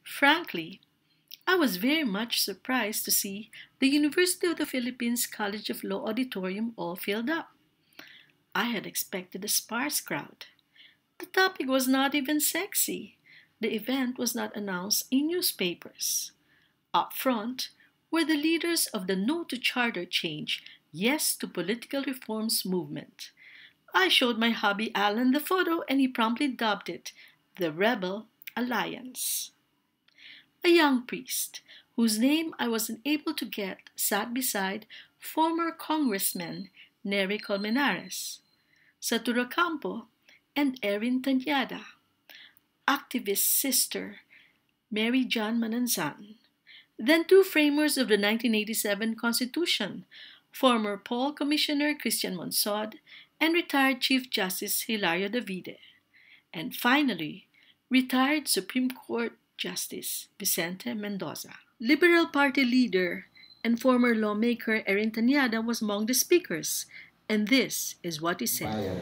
Frankly, I was very much surprised to see the University of the Philippines College of Law auditorium all filled up. I had expected a sparse crowd. The topic was not even sexy. The event was not announced in newspapers. Up front were the leaders of the No to Charter Change, Yes to Political Reforms movement. I showed my hubby Alan the photo and he promptly dubbed it the Rebel Alliance. A young priest, whose name I wasn't able to get, sat beside former Congressman Nery Colmenares, Satura Campo, and Erin Tanyada, activist sister Mary John Mananzan, then two framers of the 1987 Constitution, former Paul Commissioner Christian Monsod and retired Chief Justice Hilario Davide, and finally, retired Supreme Court Justice Vicente Mendoza. Liberal Party leader and former lawmaker Erin Tanyada was among the speakers, and this is what he said.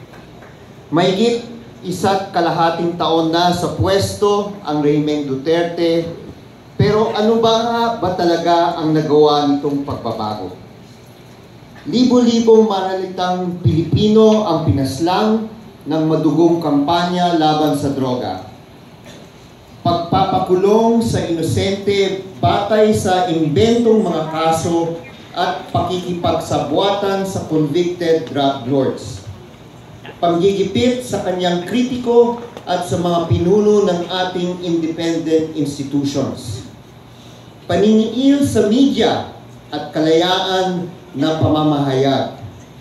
Mahigit isa't kalahating taon na sa pwesto ang Rehimeng Duterte, pero ano ba talaga ang nagawa nitong pagbabago? Libo-libong mananalitang Pilipino ang pinaslang ng madugong kampanya laban sa droga. Pagpapakulong sa inosente batay sa imbentong mga kaso at pakikipagsabwatan sa convicted drug lords. Panggigipit sa kanyang kritiko at sa mga pinuno ng ating independent institutions. Paniniil sa media at kalayaan na pamamahayag.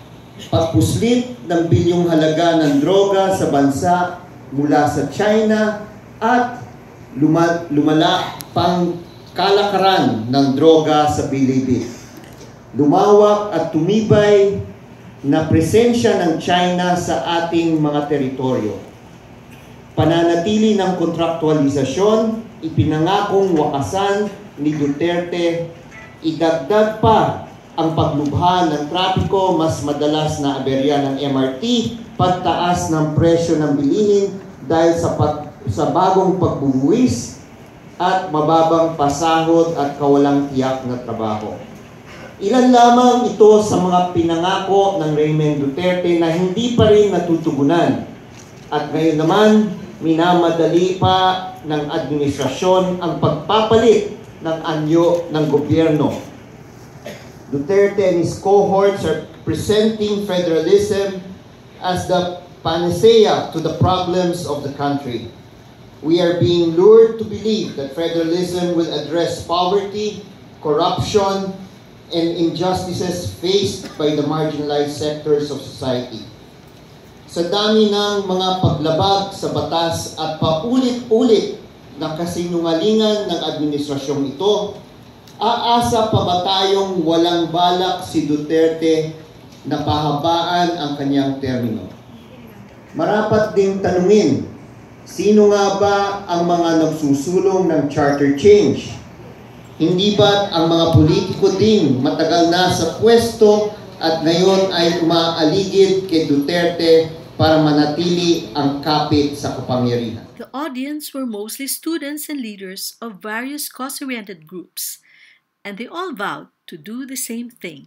Pagpuslit ng bilyong halaga ng droga sa bansa mula sa China at lumala pang kalakaran ng droga sa Bilibid. Lumawak at tumibay na presensya ng China sa ating mga teritoryo. Pananatili ng kontraktualisasyon, ipinangakong wakasan ni Duterte, idagdag pa ang paglubha ng trapiko, mas madalas na aberya ng MRT, pagtaas ng presyo ng bilihin dahil sa bagong pagbubuwis at mababang pasahod at kawalang tiyak na trabaho. Ilan lamang ito sa mga pinangako ng Rehimeng Duterte na hindi pa rin natutugunan. At ngayon naman, minamadali pa ng administrasyon ang pagpapalit ng anyo ng gobyerno. Duterte and his cohorts are presenting federalism as the panacea to the problems of the country. We are being lured to believe that federalism will address poverty, corruption, and injustices faced by the marginalized sectors of society. Sa dami ng mga paglabag sa batas at paulit-ulit na kasinungalingan ng administrasyong ito, aasa pa ba tayong walang balak si Duterte na pahabaan ang kanyang termino? Marapat ding tanungin, sino nga ba ang mga nagsusulong ng charter change? Hindi ba ang mga politiko din matagal na sa pwesto at ngayon ay umaaligid kay Duterte para manatili ang kapit sa kapangyarihan? The audience were mostly students and leaders of various cause-oriented groups, and they all vowed to do the same thing.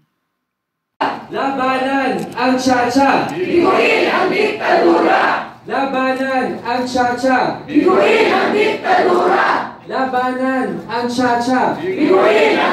Labanan ang Chacha! Biguin ang diktadura! Labanan ang Chacha! Biguin ang diktadura! Labanan ang Chacha! Biguin